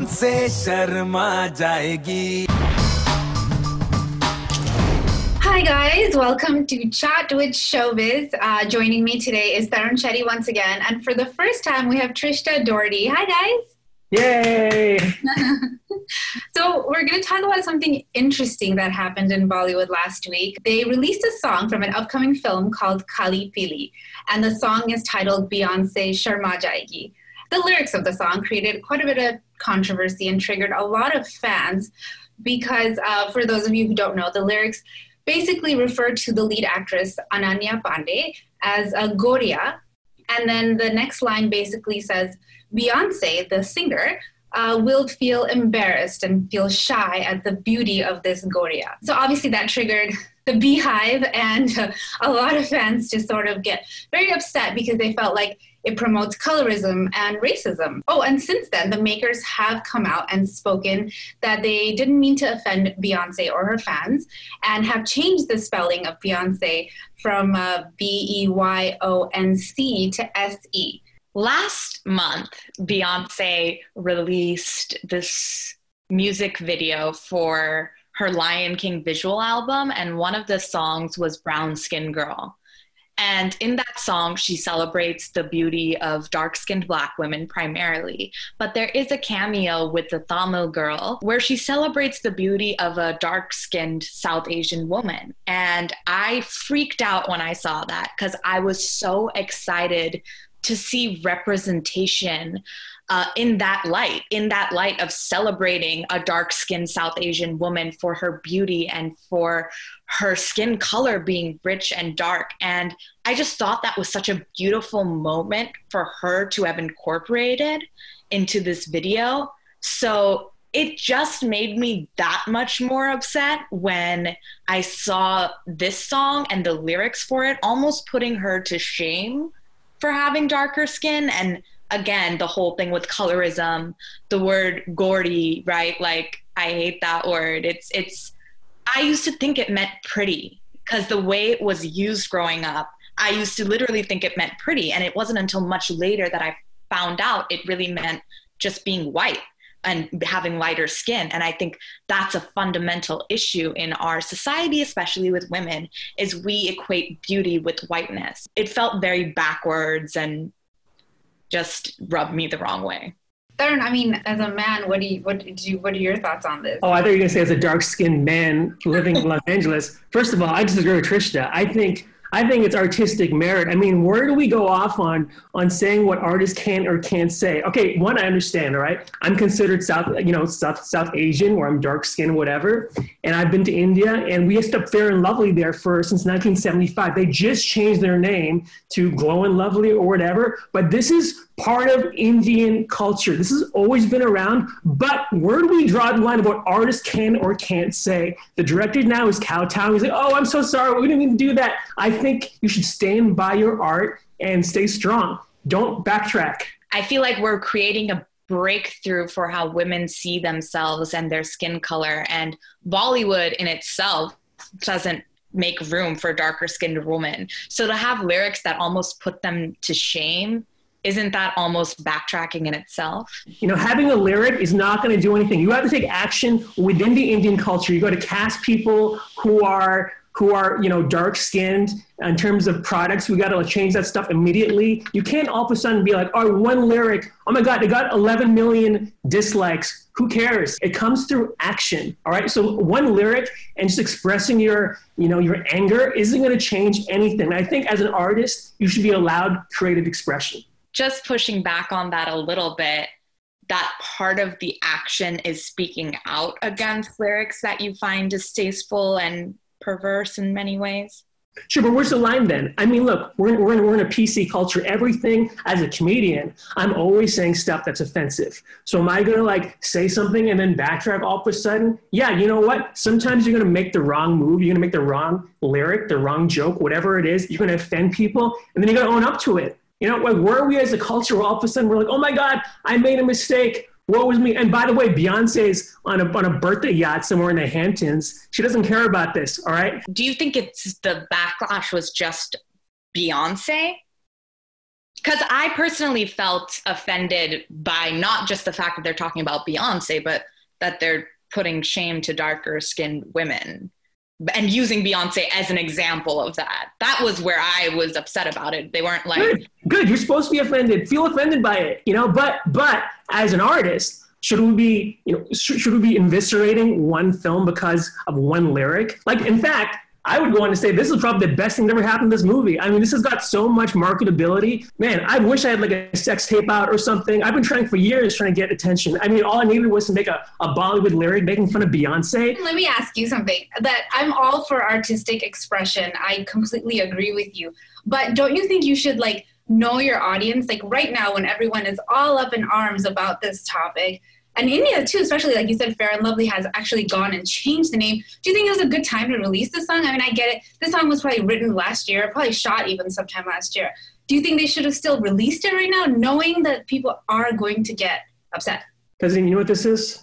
से शर्मा जाएगी. Hi guys, welcome to Chat with Showbiz. Joining me today is Tarun Shetty once again, and for the first time we have Trishta Doherty. Hi guys. Yay! So we're going to talk about something interesting that happened in Bollywood last week. They released a song from an upcoming film called Kali Pili, and the song is titled Beyonce Sharma Jayegi. The lyrics of the song created quite a bit of controversy and triggered a lot of fans because, for those of you who don't know, the lyrics basically refer to the lead actress Ananya Pandey as a Goria, and then the next line basically says, Beyonce, the singer, will feel embarrassed and feel shy at the beauty of this Goria. So obviously that triggered the Beehive, and a lot of fans just sort of get very upset because they felt like it promotes colorism and racism. Oh, and since then, the makers have come out and spoken that they didn't mean to offend Beyonce or her fans and have changed the spelling of Beyonce from Beyonce to SE. Last month, Beyonce released this music video for her Lion King visual album, and one of the songs was Brown Skin Girl. And in that song, she celebrates the beauty of dark-skinned Black women primarily. But there is a cameo with the Tamil girl where she celebrates the beauty of a dark-skinned South Asian woman. And I freaked out when I saw that because I was so excited to see representation in that light of celebrating a dark-skinned South Asian woman for her beauty and for her skin color being rich and dark. And I just thought that was such a beautiful moment for her to have incorporated into this video. So it just made me that much more upset when I saw this song and the lyrics for it, almost putting her to shame for having darker skin. And again, the whole thing with colorism, the word Gordy, right? Like, I hate that word. I used to think it meant pretty because the way it was used growing up, I used to literally think it meant pretty. And it wasn't until much later that I found out it really meant just being white and having lighter skin. And I think that's a fundamental issue in our society, especially with women, is we equate beauty with whiteness. It felt very backwards and just rubbed me the wrong way. Tarun, I mean, as a man, what are your thoughts on this? Oh, I thought you were going to say as a dark-skinned man living in Los Angeles. First of all, I disagree with Trishta. I think it's artistic merit. I mean, where do we go off on saying what artists can or can't say? Okay, one, I understand, all right? I'm considered South Asian, or I'm dark-skinned, whatever. And I've been to India, and we used up Fair and Lovely there since 1975. They just changed their name to Glow and Lovely or whatever. But this is part of Indian culture. This has always been around, but where do we draw the line of what artists can or can't say? The director now is kowtowing. He's like, oh, I'm so sorry, we didn't mean to do that. I think you should stand by your art and stay strong. Don't backtrack. I feel like we're creating a breakthrough for how women see themselves and their skin color, and Bollywood in itself doesn't make room for darker skinned women. So to have lyrics that almost put them to shame, isn't that almost backtracking in itself? You know, having a lyric is not going to do anything. You have to take action within the Indian culture. You got to cast people who are dark-skinned in terms of products. We got to change that stuff immediately. You can't all of a sudden be like, oh, one lyric, oh my God, they got 11 million dislikes. Who cares? It comes through action, all right? So one lyric and just expressing your anger isn't going to change anything. I think as an artist, you should be allowed creative expression. Just pushing back on that a little bit, that part of the action is speaking out against lyrics that you find distasteful and perverse in many ways. Sure, but where's the line then? I mean, look, we're in a PC culture. Everything, as a comedian, I'm always saying stuff that's offensive. So am I going to say something and then backtrack all of a sudden? Yeah, you know what? Sometimes you're going to make the wrong move. You're going to make the wrong lyric, the wrong joke, whatever it is. You're going to offend people, and then you got to own up to it. You know, where are we as a culture where all of a sudden we're like, oh my God, I made a mistake. What was me? And by the way, Beyonce's on a birthday yacht somewhere in the Hamptons. She doesn't care about this, all right? Do you think it's the backlash was just Beyonce? Because I personally felt offended by not just the fact that they're talking about Beyonce, but that they're putting shame to darker skinned women and using Beyonce as an example of that. That was where I was upset about it. They weren't like, good. You're supposed to be offended. Feel offended by it, you know. But as an artist, should we be eviscerating one film because of one lyric? Like, in fact, I would go on to say this is probably the best thing that ever happened to this movie. I mean, this has got so much marketability. Man, I wish I had like a sex tape out or something. I've been trying for years trying to get attention. I mean, all I needed was to make a Bollywood lyric making fun of Beyonce. Let me ask you something. That I'm all for artistic expression. I completely agree with you. But don't you think you should like know your audience? Like right now when everyone is all up in arms about this topic, and India too, especially like you said, Fair and Lovely has actually gone and changed the name. Do you think it was a good time to release this song? I mean, I get it. This song was probably written last year, probably shot even sometime last year. Do you think they should have still released it right now, knowing that people are going to get upset? Because you know what this is?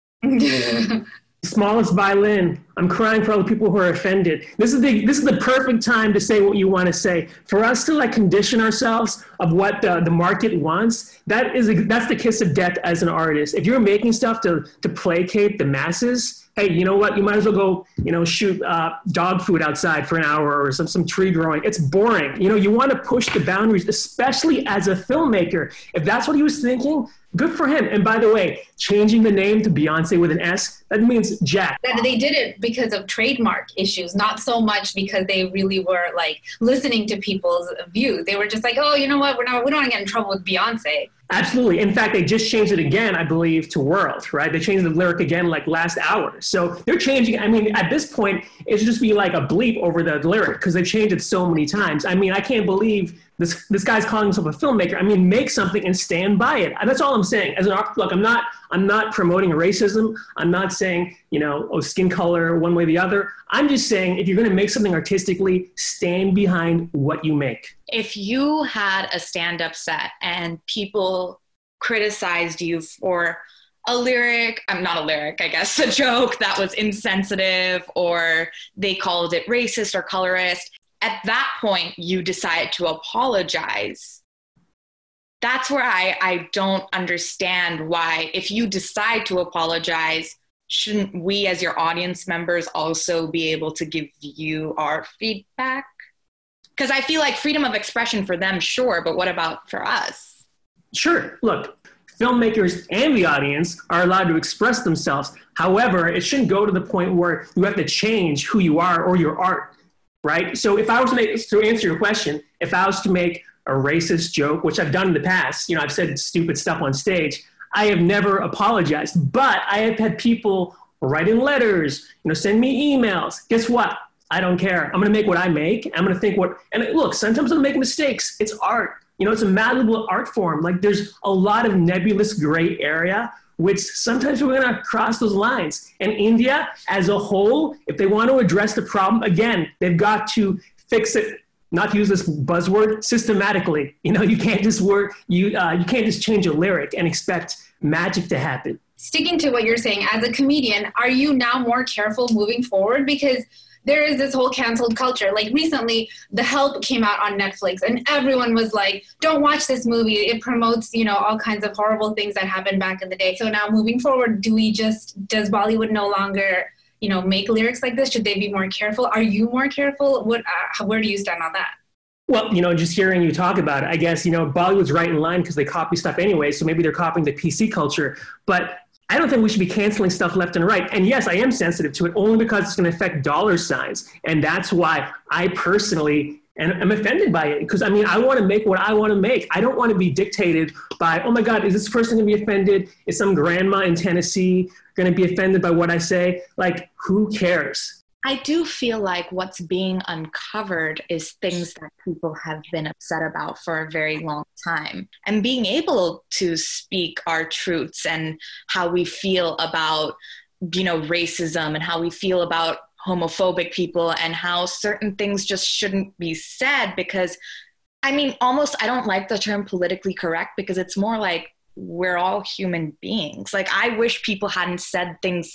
Smallest violin. I'm crying for all the people who are offended. This is the perfect time to say what you want to say. For us to like condition ourselves of what the market wants, that's the kiss of death as an artist. If you're making stuff to placate the masses, hey, you know what? You might as well go, shoot dog food outside for an hour or some tree growing. It's boring. You want to push the boundaries, especially as a filmmaker. If that's what he was thinking, good for him. And by the way, changing the name to Beyonce with an S, that means Jack. They did it because of trademark issues, not so much because they really were like listening to people's views. They were just like, oh, you know what? We don't want to get in trouble with Beyonce. Absolutely. In fact, they just changed it again, I believe, to World, right? They changed the lyric again like last hour. So they're changing. I mean, at this point, it should just be like a bleep over the lyric because they've changed it so many times. I mean, I can't believe this guy's calling himself a filmmaker. I mean, make something and stand by it. And that's all I'm saying. As an artist, look, I'm not promoting racism. I'm not saying, skin color one way or the other. I'm just saying if you're going to make something artistically, stand behind what you make. If you had a stand-up set and people criticized you for a lyric, I guess, a joke that was insensitive, or they called it racist or colorist, at that point, you decide to apologize. That's where I don't understand why, if you decide to apologize, shouldn't we as your audience members also be able to give you our feedback? Because I feel like freedom of expression for them, sure, but what about for us? Sure. Look, filmmakers and the audience are allowed to express themselves. However, it shouldn't go to the point where you have to change who you are or your art. Right? So if I was to answer your question, if I was to make a racist joke, which I've done in the past, I've said stupid stuff on stage, I have never apologized, but I have had people write in letters, send me emails. Guess what? I don't care. I'm going to make what I make. I'm going to think and look, sometimes I'll make mistakes. It's art. It's a malleable art form. Like there's a lot of nebulous gray area which sometimes we're going to cross those lines. And India as a whole, if they want to address the problem, again, they've got to fix it, not to use this buzzword, systematically. You can't just you can't just change a lyric and expect magic to happen. Sticking to what you're saying, as a comedian, are you now more careful moving forward? Because there is this whole canceled culture. Like recently, The Help came out on Netflix and everyone was like, don't watch this movie. It promotes, all kinds of horrible things that happened back in the day. So now moving forward, does Bollywood no longer, make lyrics like this? Should they be more careful? Are you more careful? Where do you stand on that? Well, just hearing you talk about it, I guess, Bollywood's right in line because they copy stuff anyway. So maybe they're copying the PC culture, but I don't think we should be canceling stuff left and right. And yes, I am sensitive to it only because it's going to affect dollar signs. And that's why I personally am offended by it. Because, I want to make what I want to make. I don't want to be dictated by, oh my God, is this person going to be offended? Is some grandma in Tennessee going to be offended by what I say? Like, who cares? I do feel like what's being uncovered is things that people have been upset about for a very long time. And being able to speak our truths and how we feel about, racism and how we feel about homophobic people and how certain things just shouldn't be said because, I don't like the term politically correct because it's more like we're all human beings. Like, I wish people hadn't said things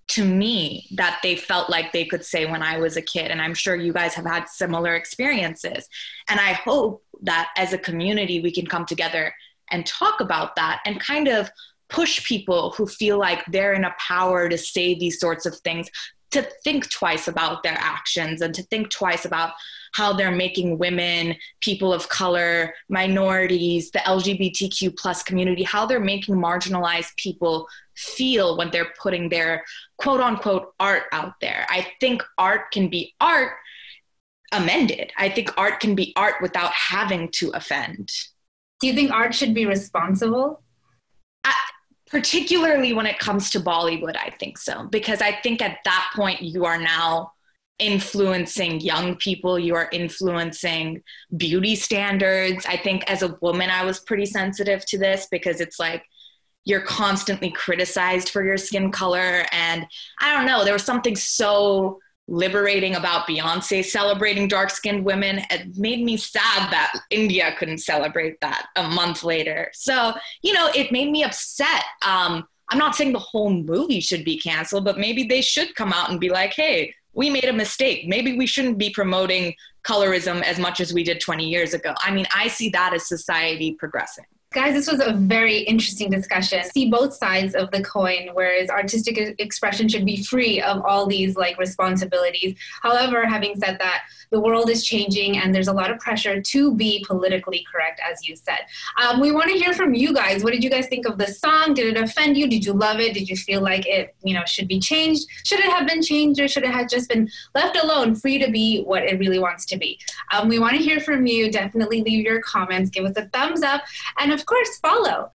to me that they felt like they could say when I was a kid. And I'm sure you guys have had similar experiences. And I hope that as a community, we can come together and talk about that and kind of push people who feel like they're in a power to say these sorts of things to think twice about their actions and to think twice about how they're making women, people of color, minorities, the LGBTQ plus community, how they're making marginalized people feel when they're putting their quote unquote art out there. I think art can be art amended. I think art can be art without having to offend. Do you think art should be responsible? Particularly when it comes to Bollywood, I think so. Because I think at that point, you are now influencing young people. You are influencing beauty standards. I think as a woman, I was pretty sensitive to this because it's like, you're constantly criticized for your skin color. And I don't know, there was something so liberating about Beyonce celebrating dark-skinned women. It made me sad that India couldn't celebrate that a month later. So, you know, it made me upset. I'm not saying the whole movie should be canceled, but maybe they should come out and be like, hey, we made a mistake. Maybe we shouldn't be promoting colorism as much as we did 20 years ago. I mean, I see that as society progressing. Guys, this was a very interesting discussion. See both sides of the coin, whereas artistic expression should be free of all these like responsibilities. However, having said that, the world is changing and there's a lot of pressure to be politically correct, as you said. We want to hear from you guys. What did you guys think of the song? Did it offend you? Did you love it? Did you feel like it, should be changed? Should it have been changed, or should it have just been left alone, free to be what it really wants to be? We want to hear from you. Definitely leave your comments. Give us a thumbs up. And of course, follow.